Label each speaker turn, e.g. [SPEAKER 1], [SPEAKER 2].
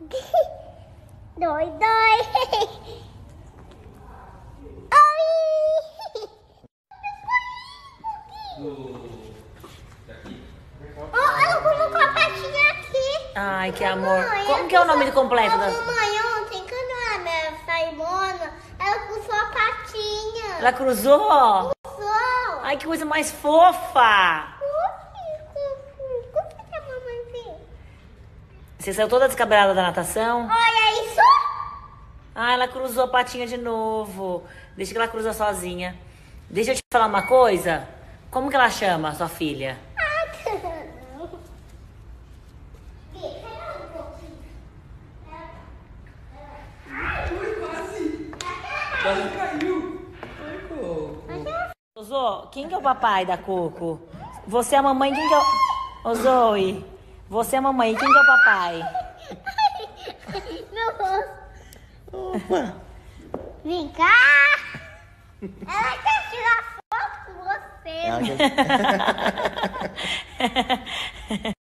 [SPEAKER 1] Dois, dois. Oi! Oh, ela colocou a patinha aqui.
[SPEAKER 2] Ai, que amor. Como que é o nome completo da...
[SPEAKER 1] Mamãe, ontem, quando a Saimona, ela cruzou a patinha.
[SPEAKER 2] Ela cruzou?
[SPEAKER 1] Cruzou.
[SPEAKER 2] Ai, que coisa mais fofa.
[SPEAKER 1] Como que a mamãe fez?
[SPEAKER 2] Você saiu toda descabelada da natação?
[SPEAKER 1] Olha isso.
[SPEAKER 2] Ah, ela cruzou a patinha de novo. Deixa que ela cruza sozinha. Deixa eu te falar uma coisa. Como que ela chama, a sua filha?
[SPEAKER 3] Quase caiu. Ai, Coco.
[SPEAKER 2] Ô, quem que é o papai da Coco? Você é a mamãe, quem que é o... Ô, Zoe, você é a mamãe, quem que é o papai?
[SPEAKER 1] Meu rosto.
[SPEAKER 3] Opa.
[SPEAKER 1] Vem cá. Ela quer tirar foto com você.
[SPEAKER 3] Ela quer-